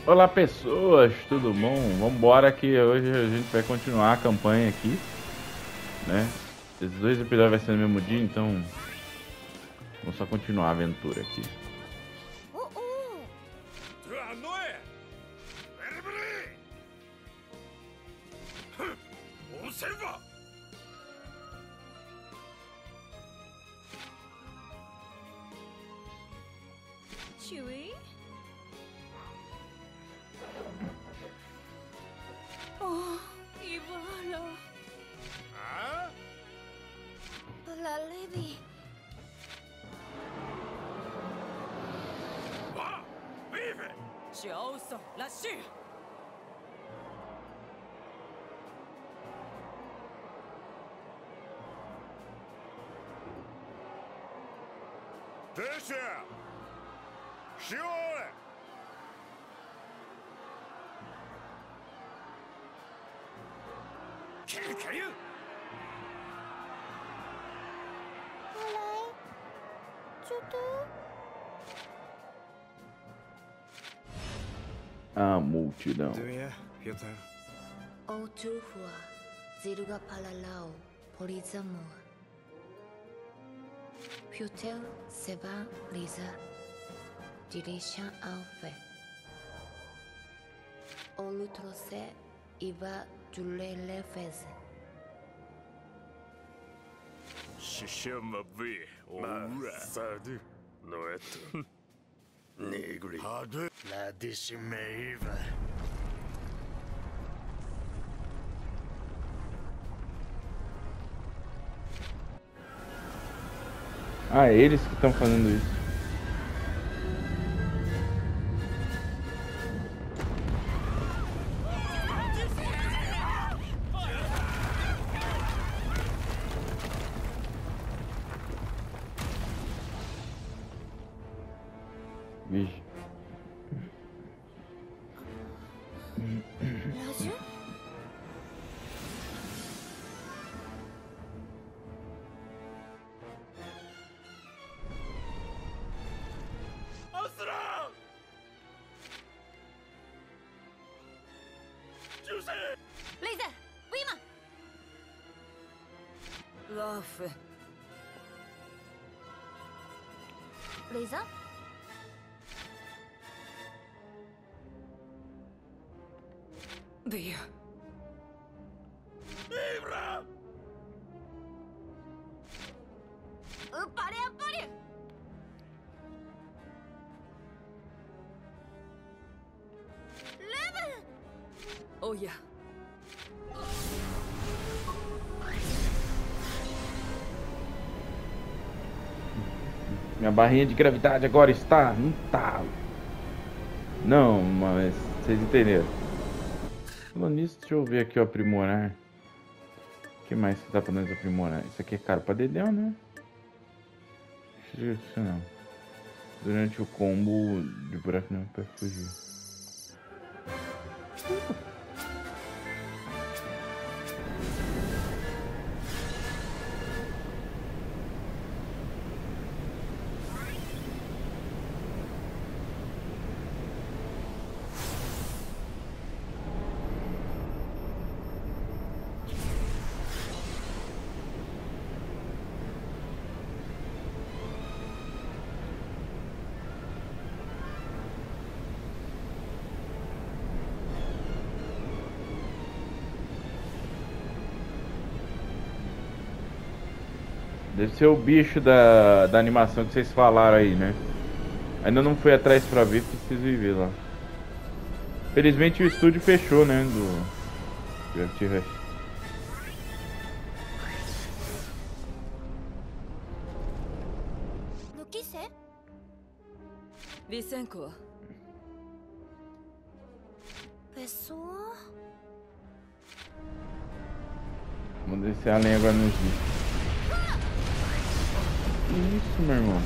Olá pessoas, tudo bom? Vambora que hoje a gente vai continuar a campanha aqui, né? Esses dois episódios vai ser no mesmo dia, então vamos só continuar a aventura aqui. Chewie? Oh, Ivala. Hein? La lady. Va! Vive! Joso, la Shi. Deixa! Shiore! Caiu! A multidão. Outurhua, Ziruga Palalau, Polizamua. Putel Seba Liza, Dirisha Alfe. Olutrose Iva Julele Feze. Shishama V. Ora. Sadu. Noeto. Negri. Hadu. La Dishimeiva. Ah, é eles que estão fazendo isso. Vixe. Raju? Asra! Juse! Laser, Wima. Love. Laser? Beer. Ibra! Pare. Leve. Oh yeah. Minha barrinha de gravidade agora está no talo. Não, mas vocês entenderam. Falando nisso, deixa eu ver aqui o aprimorar. O que mais que dá pra nós aprimorar? Isso aqui é caro pra dedéu, né? Isso não. Durante o combo de buraco não pra fugir. Deve ser o bicho da animação que vocês falaram aí, né? Ainda não fui atrás pra ver, preciso ir ver lá. Felizmente o estúdio fechou, né? Do Gravity Rush. No que sei? Lysenko. Pessoa? Vamos descer a lenha agora nos bichos. Que isso, meu irmão?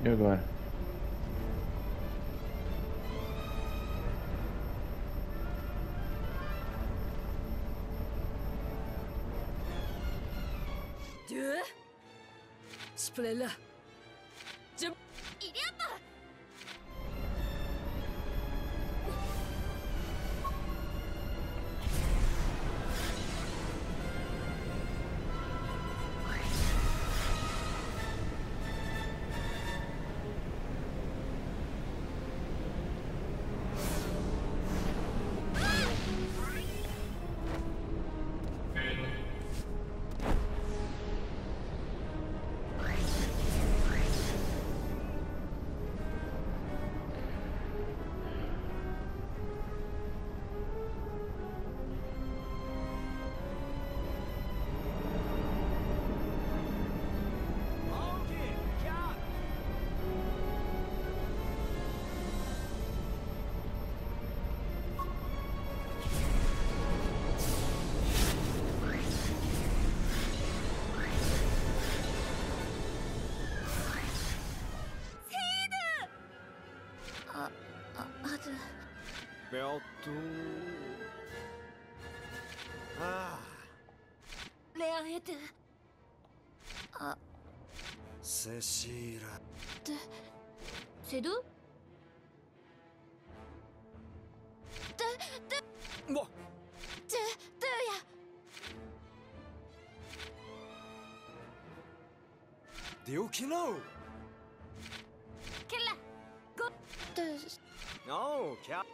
E agora? Splella. Iriapa! Leahead. Cecilia. Sedu? Mo. Tuya. Diokino. Killa. Go. No, cat.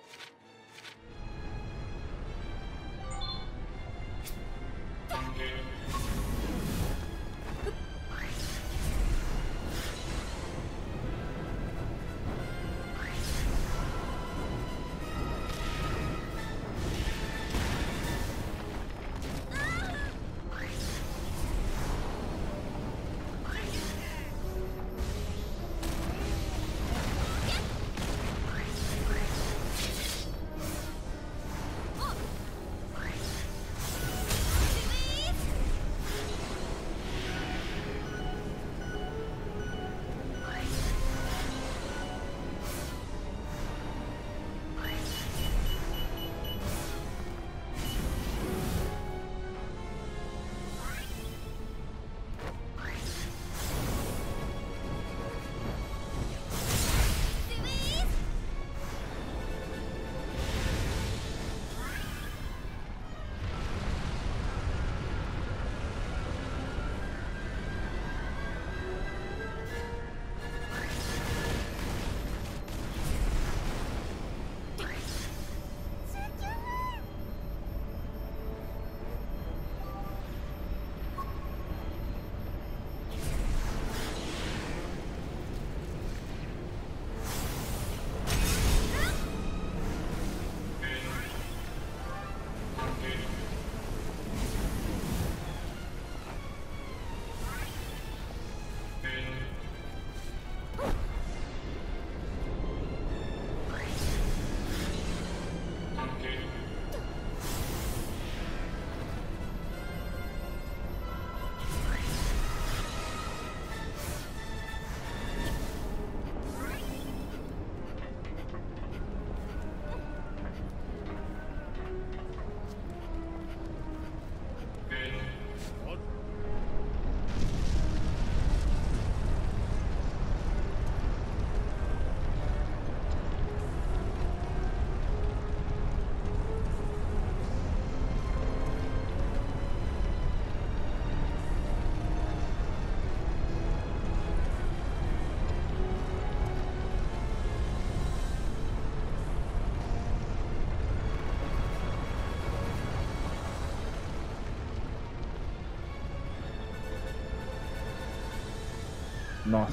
Nossa.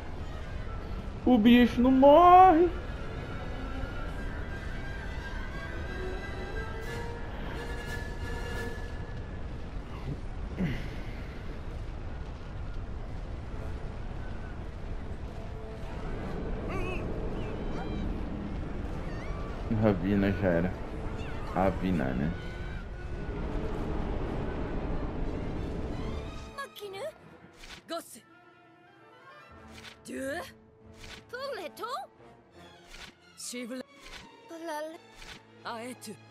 O bicho não morre. Ravina já era. Ravina, né? Makinu? Gosu. Du? プレトシブレプラレアエトゥ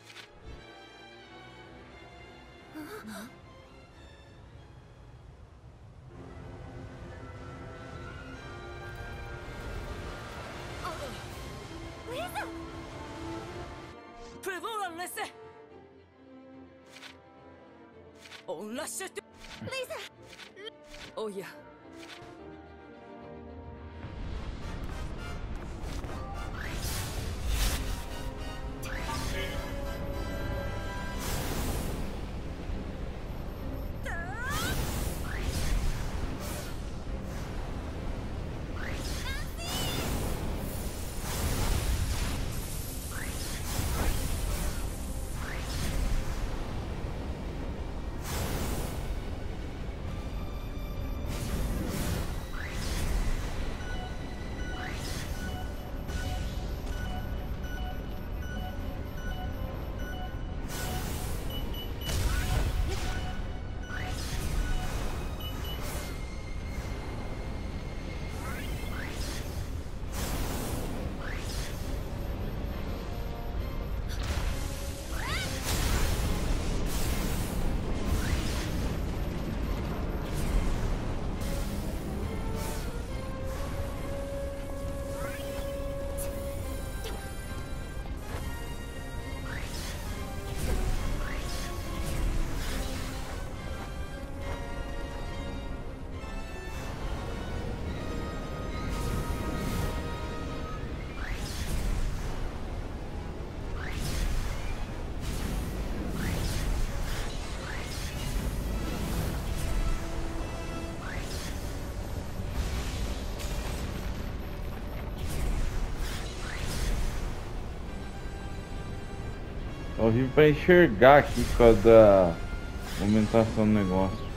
ウィザプレボーランレセオンラッシュトリザおや É horrível pra enxergar aqui por causa da movimentação do negócio.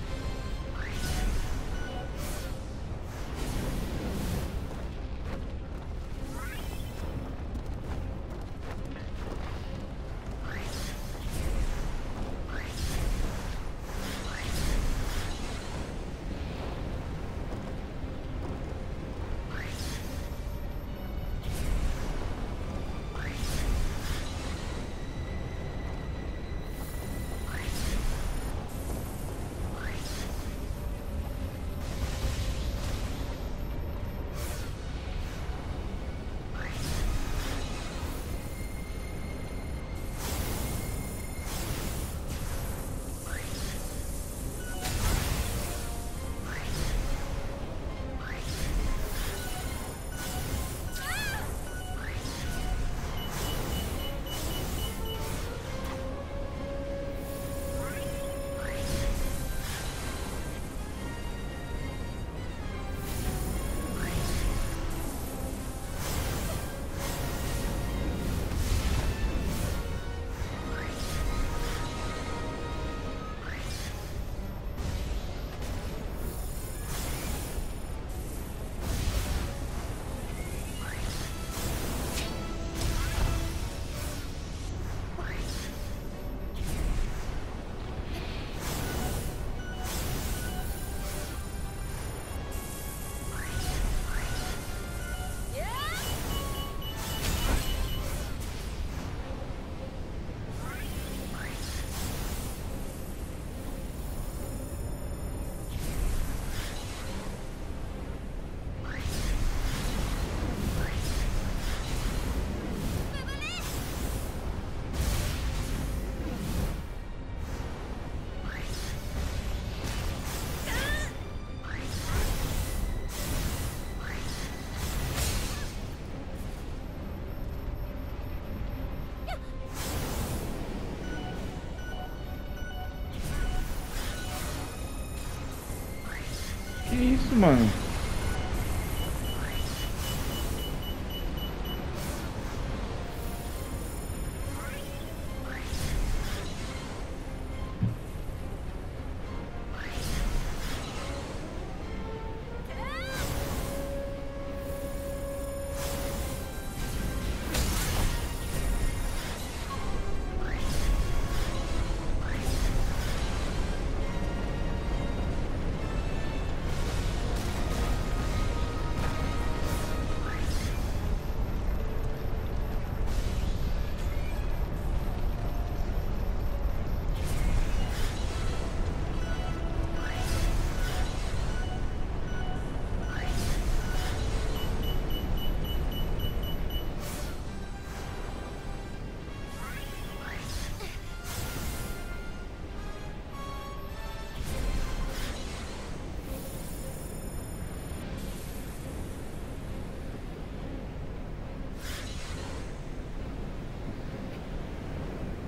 Que isso, mano?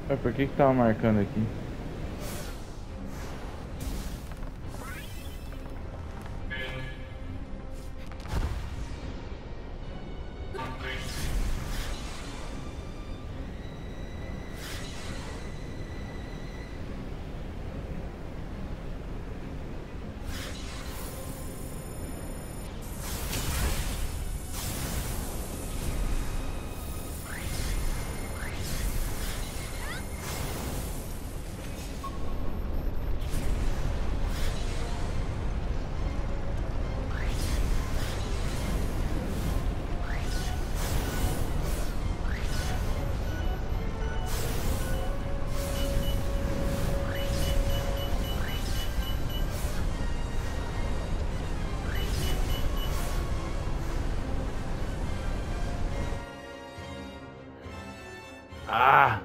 Mas por que tava marcando aqui? Ah!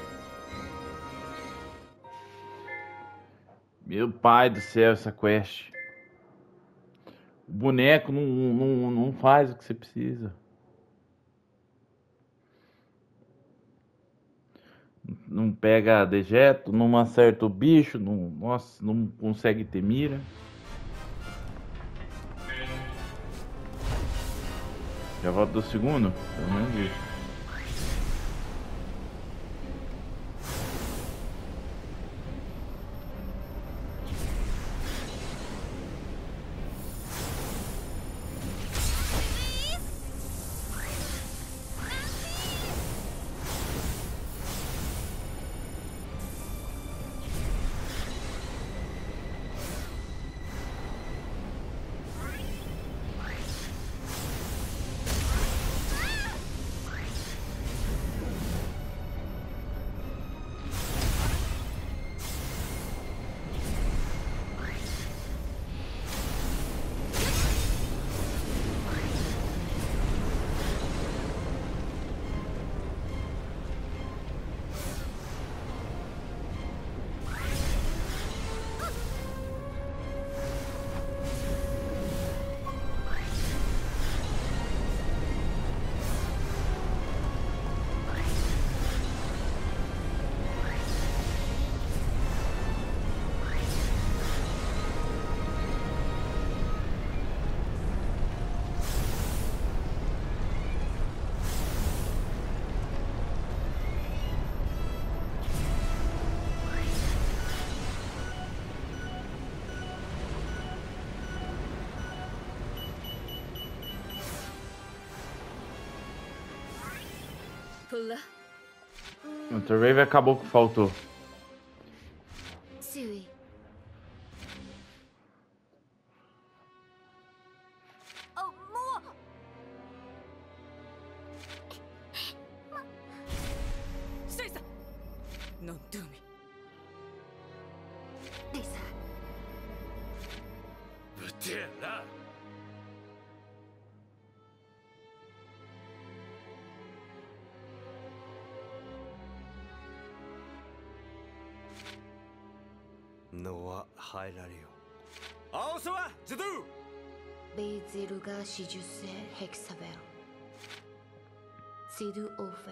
Meu pai do céu, essa quest. O boneco não faz o que você precisa. Não pega dejeto, não acerta o bicho, não, nossa, não consegue ter mira. Já volto do segundo? Pelo menos isso. Pula. O Torrave acabou o que faltou. 周囲あ、もう Seisa! Non do me. リサぶてえな。のは入られよ。青沢ジュドゥ。 베이지루가 시주세 헥사벨 시두 오페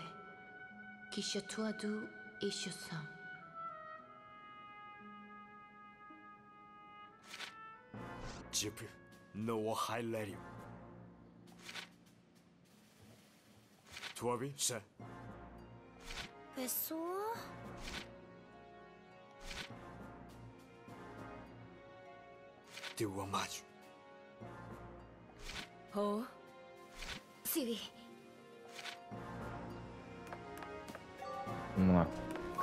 기셔투아두 이슈삼 ジュプのは入られよ。トワビシャ。 別荘ではマジ。 ほう。 シリ Vamos lá.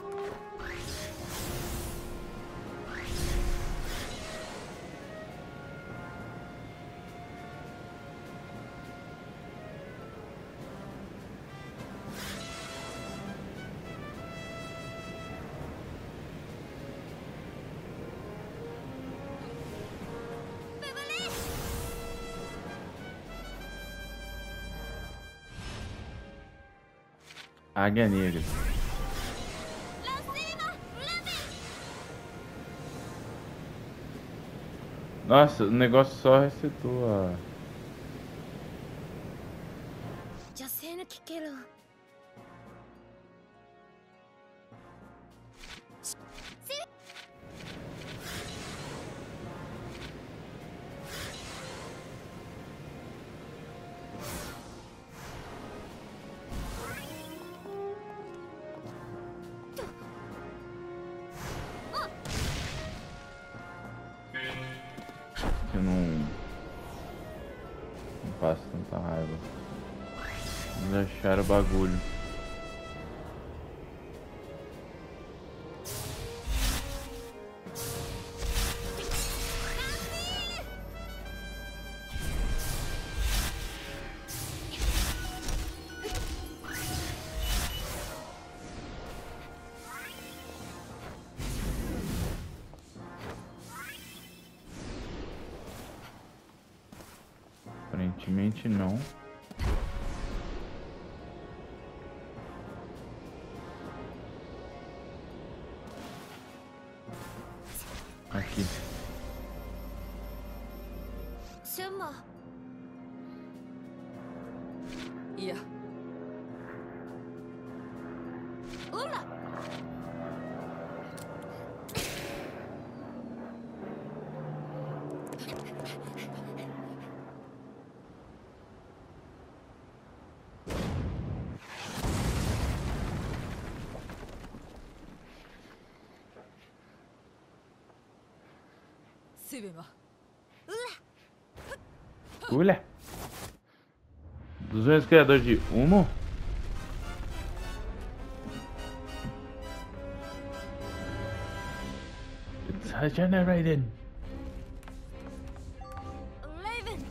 Águia Negra. Nossa, o negócio só resetou a... 女性の聞ける passo tanta raiva. Vamos achar o bagulho. Aparentemente não. Aqui. Shunmo. いや Uma. Sibema. Olha! Dos mesmos criadores de Uno? It's regenerating. Raven.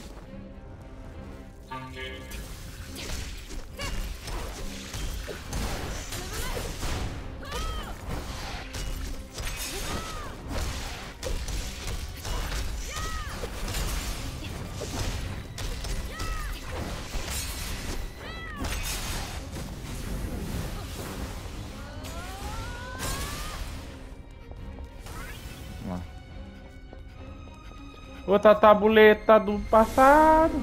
Vamos lá. Outra tabuleta do passado.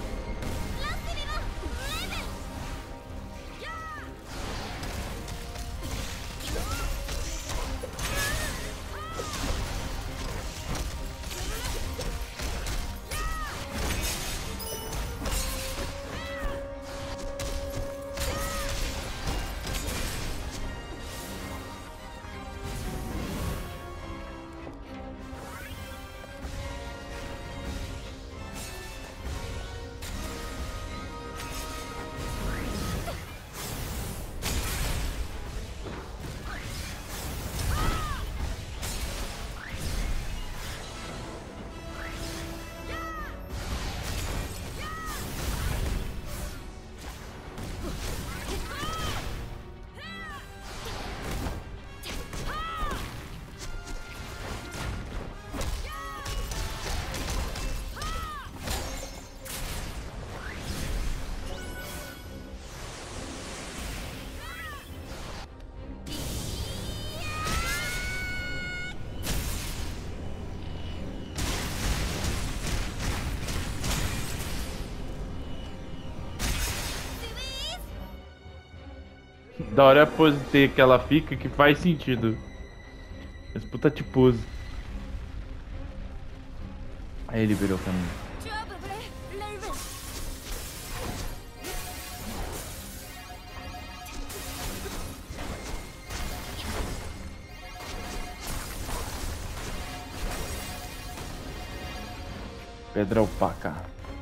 Da hora é a pose T que ela fica que faz sentido. Essa puta de pose. Aí ele virou o caminho. Raven. Pedra opaca.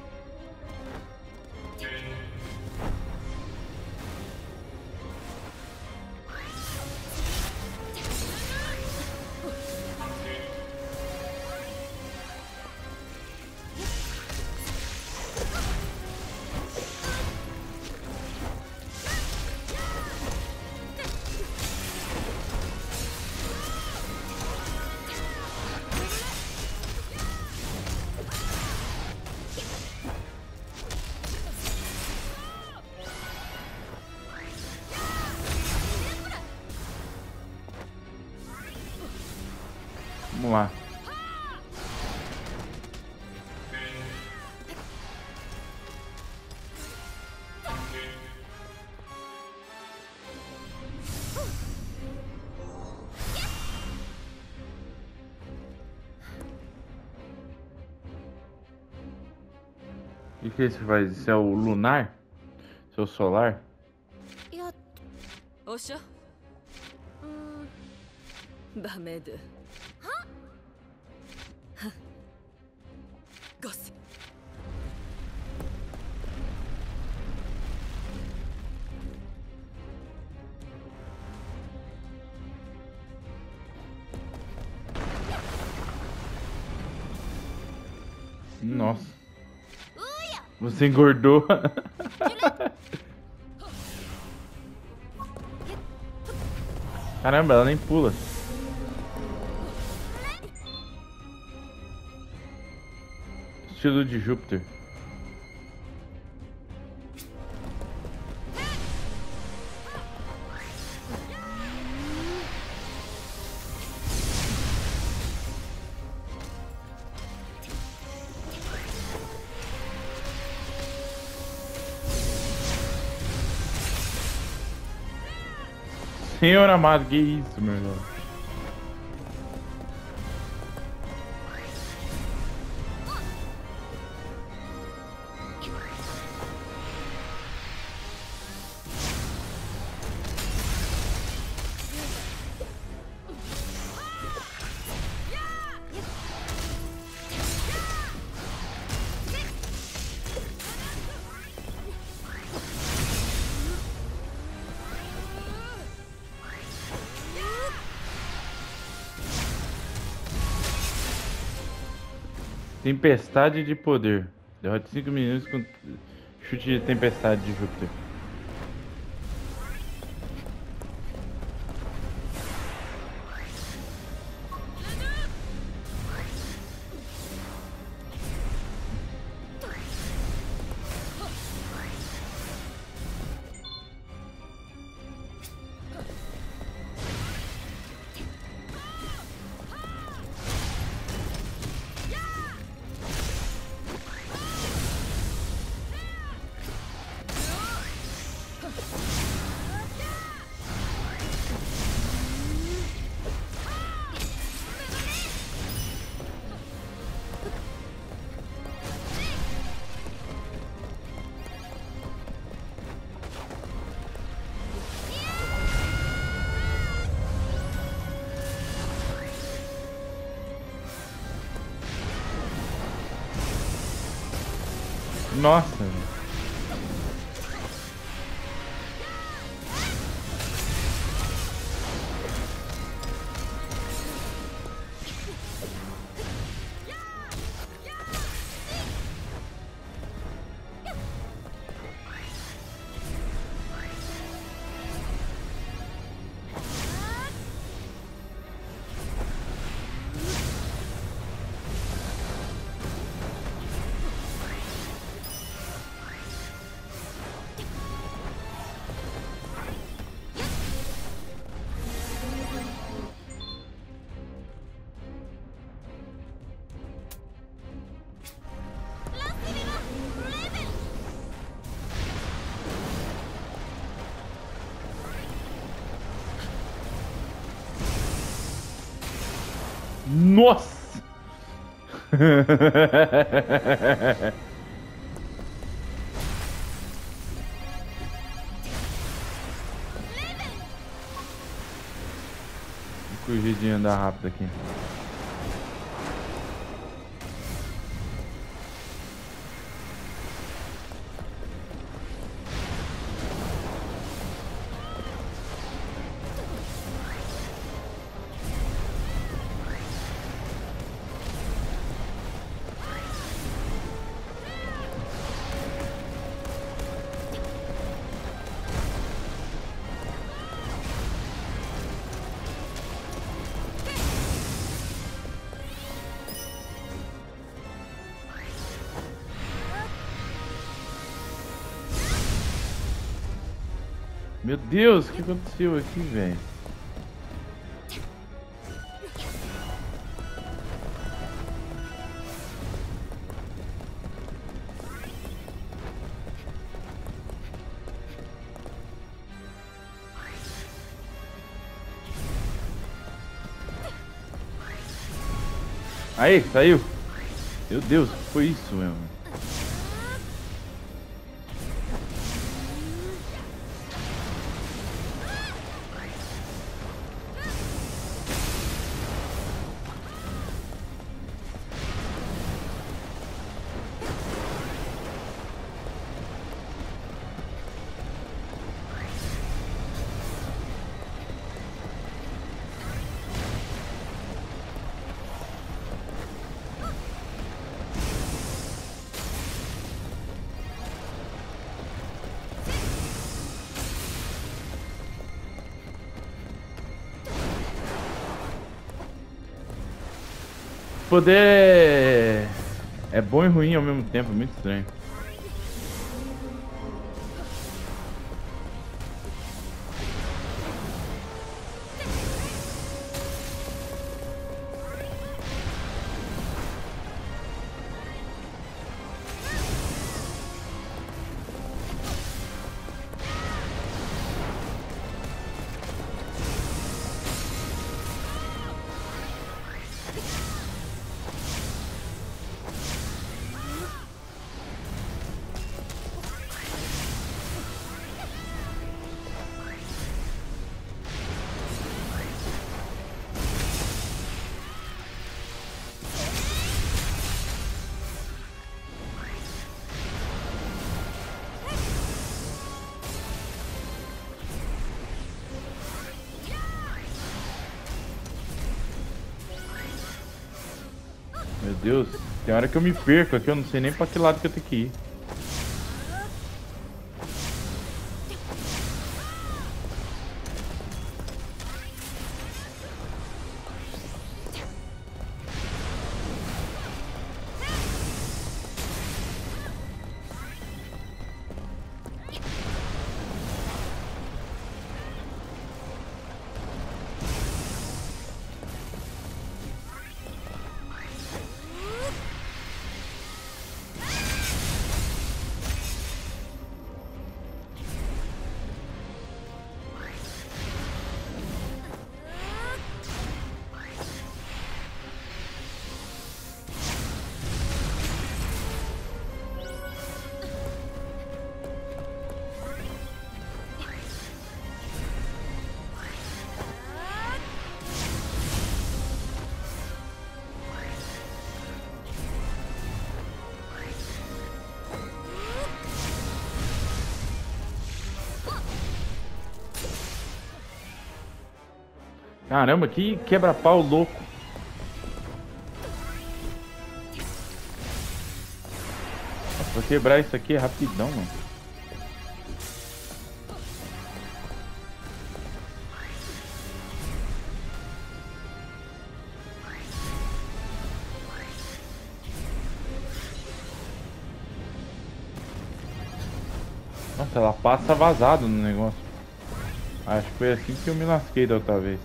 Vamos lá. O que esse faz? Isso é o lunar? Seu solar? やっおっしゃダメではっゴス Nossa. Você engordou. Caramba, ela nem pula. Estilo de Júpiter. Senhor amado, que isso, meu irmão? Tempestade de poder. Derrote 5 minutos com chute de tempestade de Júpiter. Nossa, velho. Nossa! Fugir de andar rápido aqui. Meu Deus, o que aconteceu aqui, velho? Aí, saiu. Meu Deus, o que foi isso, meu? poder é bom e ruim ao mesmo tempo, é muito estranho. Meu Deus, tem hora que eu me perco aqui, eu não sei nem pra que lado que eu tenho que ir. Caramba, que quebra-pau louco. Nossa, vou quebrar isso aqui rapidão, mano. Nossa, ela passa vazado no negócio. Acho que foi assim que eu me lasquei da outra vez.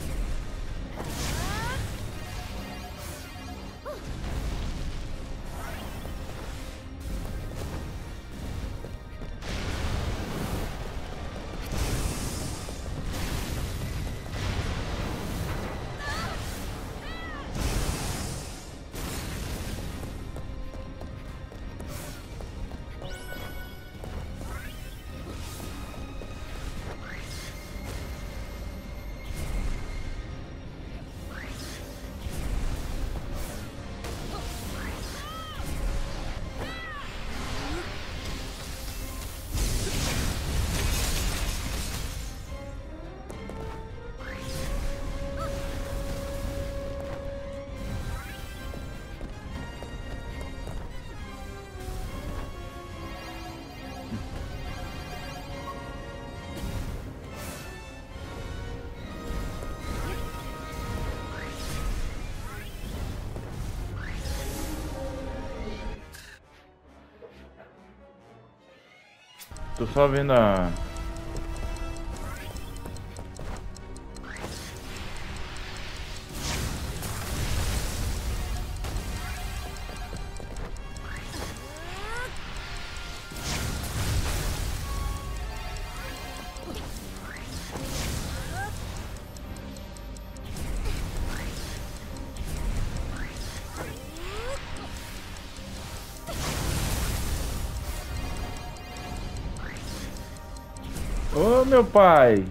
Tô só vendo a... Ô, meu pai!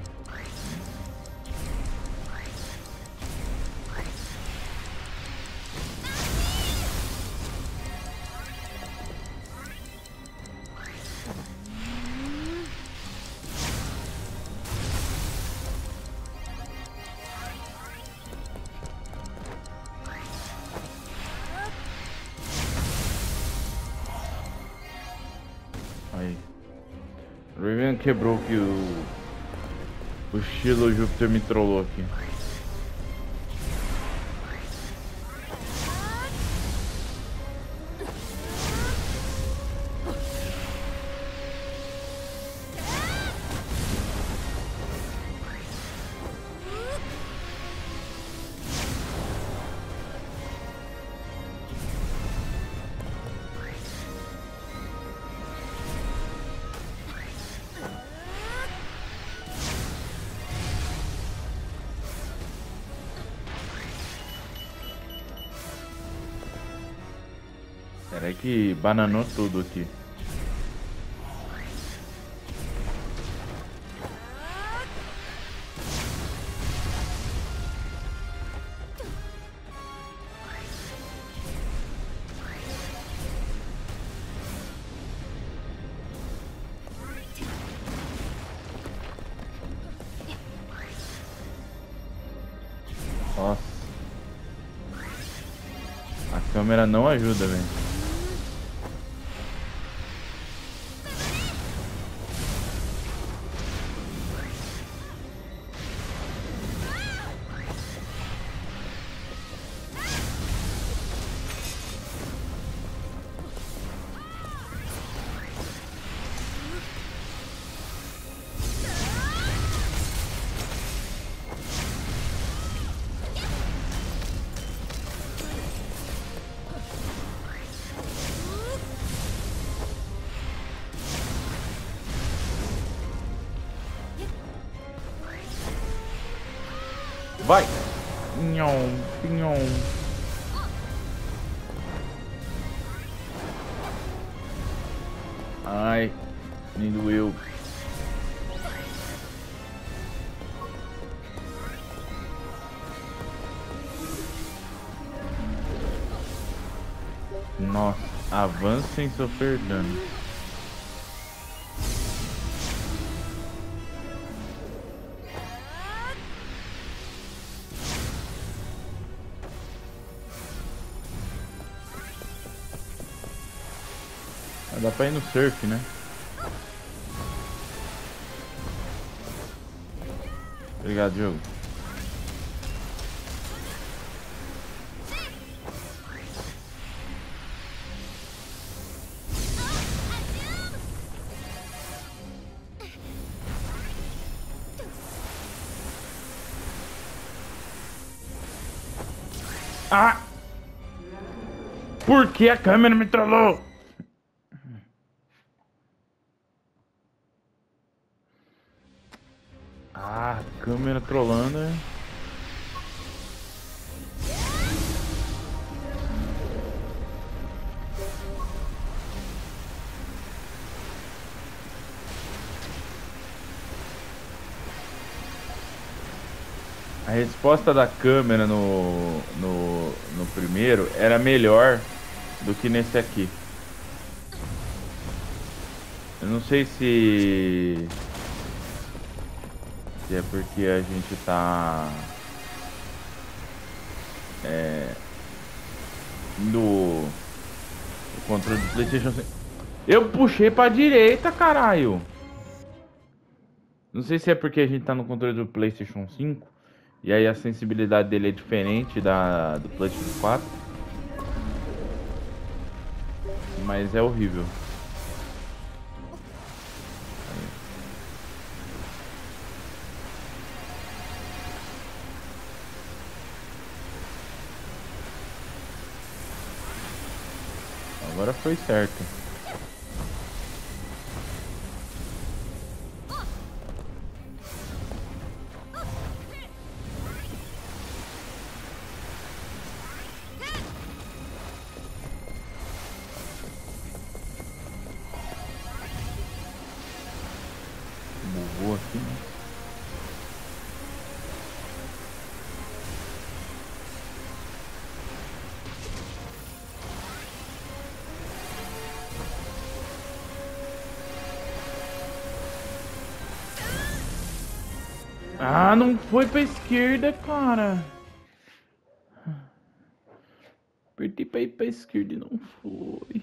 Aí. O Raven quebrou que o estilo Júpiter me trollou aqui. Peraí que bananou tudo aqui. Nossa. A câmera não ajuda, velho. Vai! Pinhão, pinhão. Ai, nem doeu. Nossa, avança sem sofrer dano. Dá pra ir no surf, né? Obrigado, jogo. Ah! Por que a câmera me trollou? Ah, câmera trollando, né? A resposta da câmera no primeiro era melhor do que nesse aqui. Eu não sei se é porque a gente tá no controle do PlayStation 5. Eu puxei pra direita, caralho. Não sei se é porque a gente tá no controle do PlayStation 5 e aí a sensibilidade dele é diferente do PlayStation 4. Mas é horrível. Agora foi certo. Bugou aqui, né? Ah, não foi pra esquerda, cara. Apertei pra ir pra esquerda e não foi.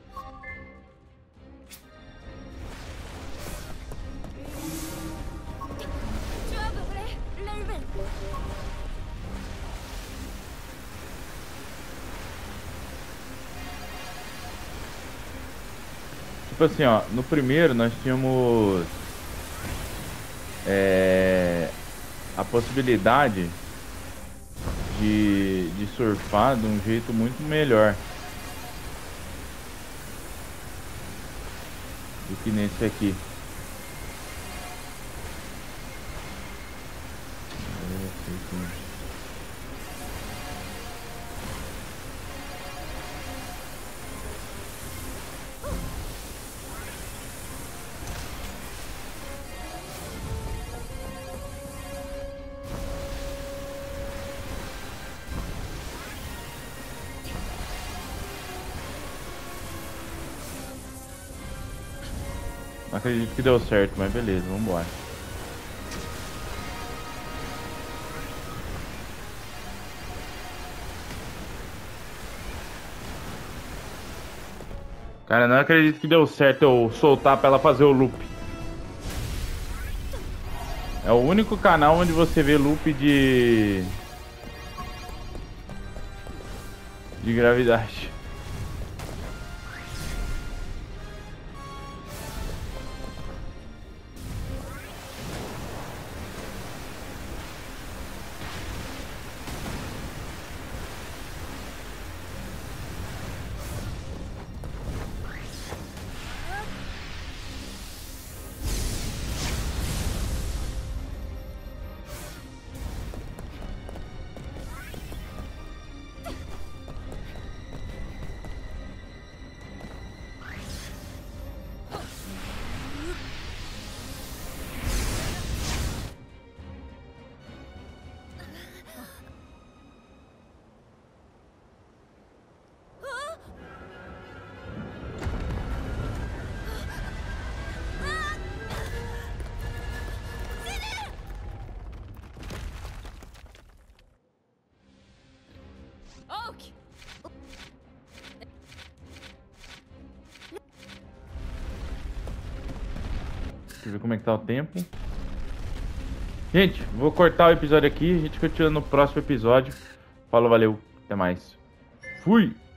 Tipo assim, ó, no primeiro nós tínhamos a possibilidade de surfar de um jeito muito melhor do que nesse aqui. Não acredito que deu certo, mas beleza, vambora. Cara, não acredito que deu certo eu soltar pra ela fazer o loop. É o único canal onde você vê loop de gravidade. Oak! Deixa eu ver como é que tá o tempo. Gente, vou cortar o episódio aqui. A gente continua no próximo episódio. Falou, valeu. Até mais. Fui!